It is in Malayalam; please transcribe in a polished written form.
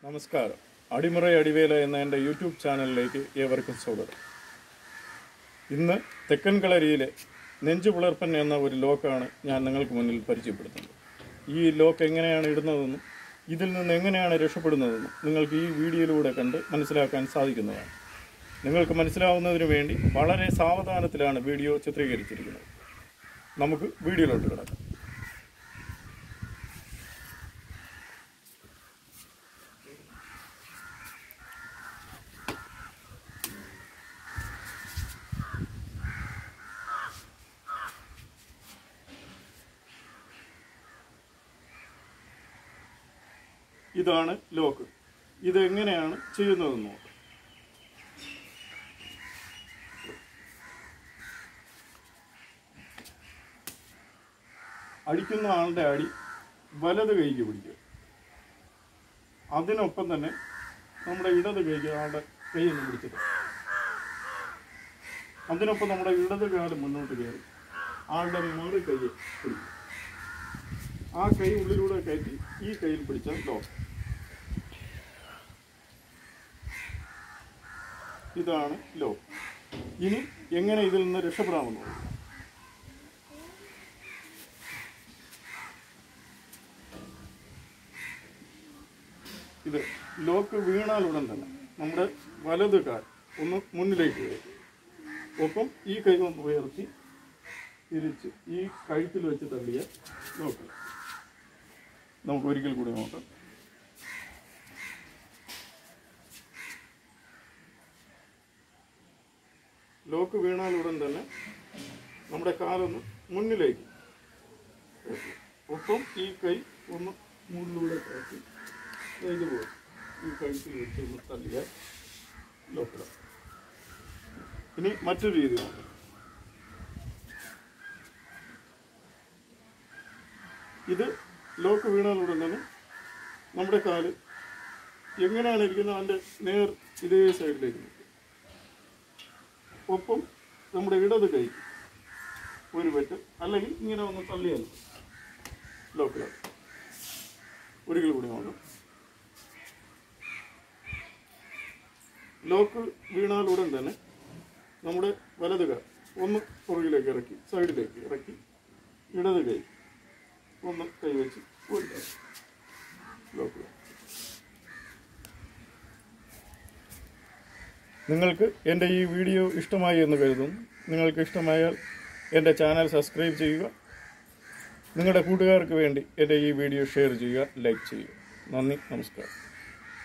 നമസ്കാരം. അടിമുറ അടിവേല എന്ന എൻ്റെ യൂട്യൂബ് ചാനലിലേക്ക് ഏവർക്കും സ്വാഗതം. ഇന്ന് തെക്കൻ കളരിയിലെ നെഞ്ചുപിളർപ്പൻ എന്ന ഒരു ലോക്കാണ് ഞാൻ നിങ്ങൾക്ക് മുന്നിൽ പരിചയപ്പെടുത്തുന്നത്. ഈ ലോക്ക് എങ്ങനെയാണ് ഇടുന്നതെന്നും ഇതിൽ നിന്ന് എങ്ങനെയാണ് രക്ഷപ്പെടുന്നതെന്നും നിങ്ങൾക്ക് ഈ വീഡിയോയിലൂടെ കണ്ട് മനസ്സിലാക്കാൻ സാധിക്കുന്നതാണ്. നിങ്ങൾക്ക് മനസ്സിലാവുന്നതിന് വേണ്ടി വളരെ സാവധാനത്തിലാണ് വീഡിയോ ചിത്രീകരിച്ചിരിക്കുന്നത്. നമുക്ക് വീഡിയോയിലോട്ട് കിടക്കാം. ഇതാണ് ലോക്ക്. ഇതെങ്ങനെയാണ് ചെയ്യുന്നതെന്ന് നോക്കാം. അടിക്കുന്ന ആളുടെ അടി വലത് കൈക്ക് പിടിക്കുക. അതിനൊപ്പം തന്നെ നമ്മുടെ ഇടത് കൈക്ക് ആളുടെ കൈയൊന്ന് പിടിച്ചിട്ട് അതിനൊപ്പം നമ്മുടെ ഇടത് കാലം മുന്നോട്ട് കയറി ആളുടെ മറു കൈ പിടിക്കുക. ആ കൈ ഉള്ളിലൂടെ കയറ്റി ഈ കയ്യിൽ പിടിച്ചാൽ ലോക്ക്. ഇതാണ് ലോക്ക്. ഇനി എങ്ങനെ ഇതിൽ നിന്ന് രക്ഷപ്പെടാമെന്ന് ഇത് ലോക്ക് വീണാലുടൻ തന്നെ നമ്മുടെ വലത് കാൽ ഒന്ന് മുന്നിലേക്ക് വരും. ഒപ്പം ഈ കൈ ഒന്ന് ഉയർത്തി തിരിച്ച് ഈ കഴുത്തിൽ വെച്ച് തള്ളിയ ലോക്ക്. നമുക്ക് ഒരിക്കൽ കൂടി നോക്കാം. ലോക്ക് വീണാലുടൻ തന്നെ നമ്മുടെ കാലൊന്ന് മുന്നിലേക്ക്, ഒപ്പം ഈ കൈ ഒന്ന് മുന്നിലൂടെ കയറ്റി ഇതുപോലെ ഈ കഴുത്തിൽ വെച്ച് ഒന്ന് തള്ളിയ ലോക്ക്. ഇനി മറ്റൊരു രീതി നോക്കാം. ഇത് ലോക്ക് വീണാലുടൻ തന്നെ നമ്മുടെ കാല് എങ്ങനെയാണ് ഇരിക്കുന്നത് അതിൻ്റെ നേർ ഇതേ സൈഡിലേക്ക് നിൽക്കും. ഒപ്പം നമ്മുടെ ഇടത് കൈ ഒരു വെട്ട് അല്ലെങ്കിൽ ഇങ്ങനെ ഒന്ന് തള്ളിയാൽ ലോക്കിലാണ്. ഒരിക്കൽ കൂടി നോക്കാം. ലോക്ക് വീണാലുടൻ തന്നെ നമ്മുടെ വലത് കൈ ഒന്ന് പുറകിലേക്ക് ഇറക്കി സൈഡിലേക്ക് ഇറക്കി ഇടത് കൈ ഒന്ന് കൈവച്ച് ഒരു ലോക്ക്. നിങ്ങൾക്ക് എൻ്റെ ഈ വീഡിയോ ഇഷ്ടമായി എന്ന് കരുതുന്നു. നിങ്ങൾക്ക് ഇഷ്ടമായാൽ എൻ്റെ ചാനൽ സബ്സ്ക്രൈബ് ചെയ്യുക. നിങ്ങളുടെ കൂട്ടുകാർക്ക് വേണ്ടി എൻ്റെ ഈ വീഡിയോ ഷെയർ ചെയ്യുക, ലൈക്ക് ചെയ്യുക. നന്ദി, നമസ്കാരം.